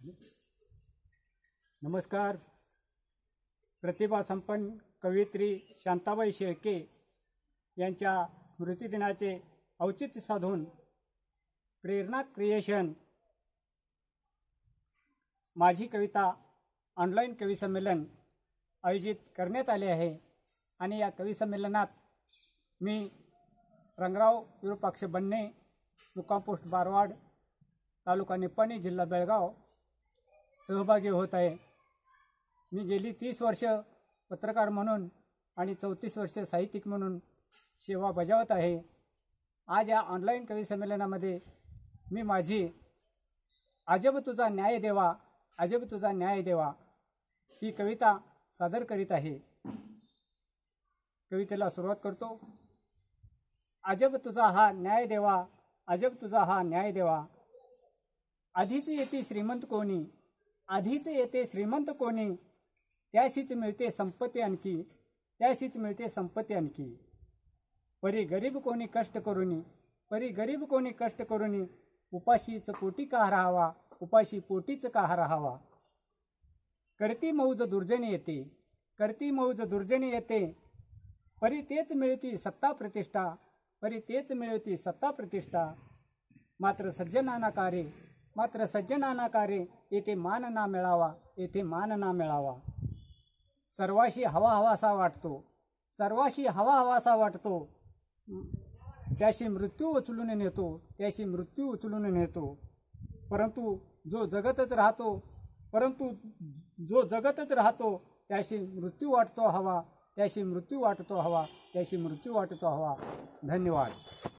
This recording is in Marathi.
नमस्कार. प्रतिभा संपन्न कवयित्री शांताबाई शेळके यांच्या स्मृतिदिनाचे औचित्य साधून प्रेरणा क्रिएशन माझी कविता ऑनलाईन कवी संमेलन आयोजित करण्यात आले आहे. आणि या कवी संमेलनात मी रंगराव विरूपाक्ष बन्ने, मुक्काम पोस्ट बारवाड, तालुका निपाणी, जिल्हा बेळगाव सहभागी होत आहे. मी गेली 30 वर्ष पत्रकार म्हणून आणि 34 वर्ष साहित्यिक म्हणून सेवा बजावत आहे. आज या ऑनलाईन कवी संमेलनामध्ये मी माझी अजब तुझा न्याय देवा, अजब तुझा न्याय देवा ही कविता सादर करीत आहे. कवितेला सुरुवात करतो. अजब तुझा हा न्याय देवा, अजब तुझा हा न्याय देवा. आधीच येते श्रीमंत कोणी, आधीच येते श्रीमंत कोणी, त्याशीच मिळते संपत्ती आणखी, त्याशीच मिळते संपत्ती आणखी. परी गरीब कोणी कष्ट करूनी, परी गरीब कोणी कष्ट करूनी, उपाशीच पोटी का राहावा, उपाशी पोटीच का राहावा. करती मौज दुर्जनी येते, करती मौज दुर्जनी येते, परी तेच मिळती सत्ता प्रतिष्ठा, परी तेच मिळती सत्ता प्रतिष्ठा. मात्र सज्जनाना कार्य, मात्र सज्जनाना कार्य, येथे मान ना मिळावा, येथे मान ना मिळावा. सर्वाशी हवा हवासा वाटतो, सर्वाशी हवा हवासा वाटतो, त्याशी मृत्यू उचलून नेतो, त्याशी मृत्यू उचलून नेतो. परंतु जो जगतच राहतो, परंतु जो जगतच राहतो, त्याशी मृत्यू वाटतो हवा, त्याशी मृत्यू वाटतो हवा, त्याशी मृत्यू वाटतो हवा. धन्यवाद.